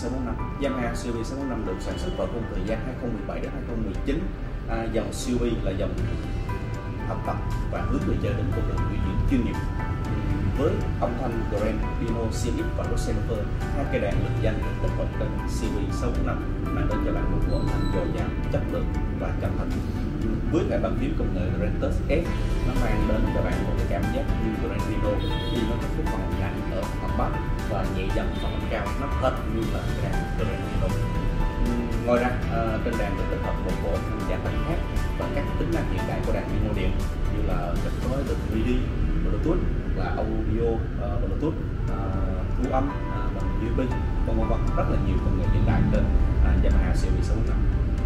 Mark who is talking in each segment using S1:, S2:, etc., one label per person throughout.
S1: 645. Yamaha CB 645 được sản xuất vào khung thời gian 2017 đến 2019. Dòng CB là dòng học tập và hướng người chơi đến con đường biểu diễn chuyên nghiệp. Với âm thanh Grand Piano CX và Rosenfer, hai cây đàn được danh được tích hợp trên CB 645 mang đến cho bạn một âm thanh dồi dào, chất lượng và chân thật. Với cả bàn phím công nghệ Rentus S, nó mang đến cho bạn một cái cảm giác như Grand Piano khi nó có cái phần nặng ở phần bass và nhẹ dần phần âm cao, nó hết như là cái đàn Grand Piano. Ngoài ra trên đàn được tích hợp một bộ giảm thanh khác và các tính năng hiện đại của đàn piano điện như là kết nối được MIDI, Bluetooth, là audio, Bluetooth, thu âm bằng USB, vân vân, rất là nhiều công nghệ hiện đại trên Yamaha CB 645.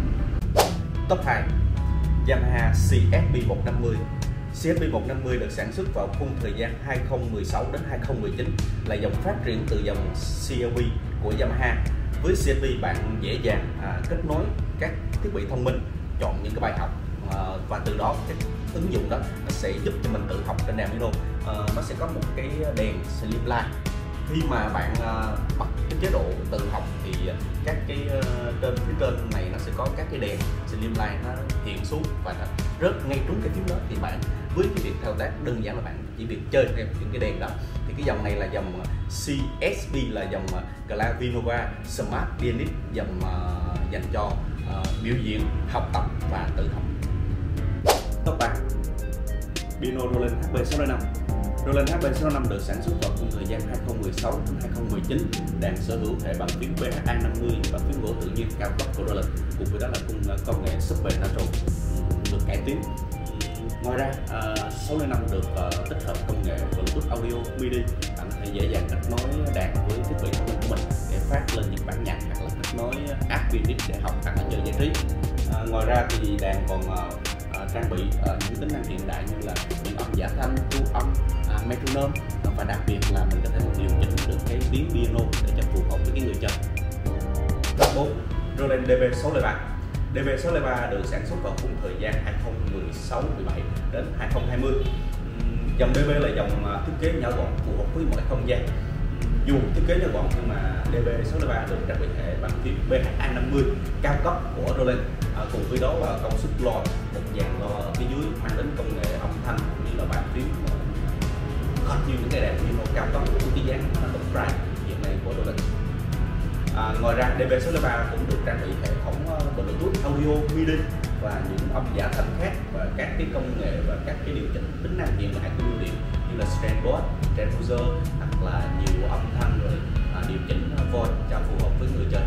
S1: Top 2, Yamaha CSB 150. CSB 150 được sản xuất vào khung thời gian 2016 đến 2019, là dòng phát triển từ dòng CLB của Yamaha. Với CSB bạn dễ dàng kết nối các thiết bị thông minh, chọn những cái bài học và từ đó cái ứng dụng đó nó sẽ giúp cho mình tự học trên đàn piano. Nó sẽ có một cái đèn Slimline. Khi mà bạn bật cái chế độ tự học thì các cái trên phía trên này nó sẽ có các cái đèn Slimline nó hiện xuống và nó rớt ngay trúng cái phím đó, thì bạn với cái việc thao tác đơn giản là bạn chỉ việc chơi theo những cái đèn đó. Thì cái dòng này là dòng CSB, là dòng Clavinova Smart Pianist, dòng dành cho biểu diễn, học tập và tự học. Top 3, piano Roland HB605. Roland HB605 được sản xuất vào khung thời gian 2016 đến 2019. Đàn sở hữu hệ bàn phím BHA50 và phím gỗ tự nhiên cao cấp của Roland, cùng với đó là công nghệ Super Nitro được cải tiến. Ngoài ra 605 được tích hợp công nghệ Bluetooth audio MIDI, bạn có thể dễ dàng kết nối đàn với thiết bị thông minh của mình để phát lên những bản nhạc, hoặc là kết nối app Pianist để học hoặc là chơi giải trí. Ngoài ra thì đàn còn trang bị những tính năng hiện đại như là biến âm giả thanh, thu âm, metronome, và đặc biệt là mình có thể điều chỉnh được cái tiếng piano để cho phù hợp với cái người chơi. Top 4, Roland DB603. DB603 được sản xuất vào khung thời gian 2016-17 đến 2020. Dòng DB là dòng thiết kế nhỏ gọn, phù hợp với mọi không gian. Dù thiết kế nhỏ gọn nhưng mà DB603 được trang bị hệ bàn phím BHA50 cao cấp của Roland, cùng với đó là công suất loa, một dàn loa ở phía dưới mang đến công nghệ âm thanh như là bàn phím hết như những cái đàn piano cao cấp của cái dáng upright hiện nay của Roland. Ngoài ra DB603 cũng được trang bị hệ thống Bluetooth audio MIDI và những âm giả thanh khác, và các cái công nghệ và các cái điều chỉnh tính năng hiện đại của piano điện như là Strandboard, Transducer, hoặc là nhiều âm thanh rồi điều chỉnh voice cho phù hợp với người chơi.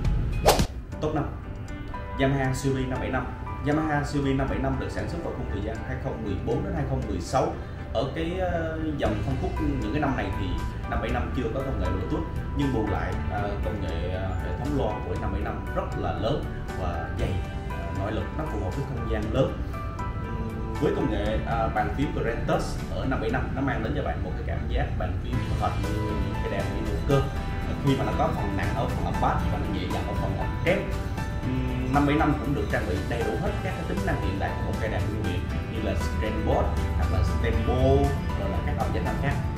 S1: Top 5, Yamaha CB 575. Yamaha CB 575 được sản xuất vào khung thời gian 2014 đến 2016. Ở cái dòng phân khúc những cái năm này thì 575 chưa có công nghệ Bluetooth, nhưng bù lại công nghệ hệ thống loa của 575 rất là lớn và dày, nội lực, nó phù hợp với không gian lớn. Với công nghệ bàn phím Rentus ở 575, nó mang đến cho bạn một cái cảm giác bàn phím hệt như những cái đàn piano cơ, khi mà nó có phần nặng ở phần âm bass và nó nhẹ dàng ở phần âm kép. 575 cũng được trang bị đầy đủ hết các cái tính năng hiện đại của một cây đàn piano điện như là Strandboard hoặc là Tempo, rồi là các âm giả thanh khác.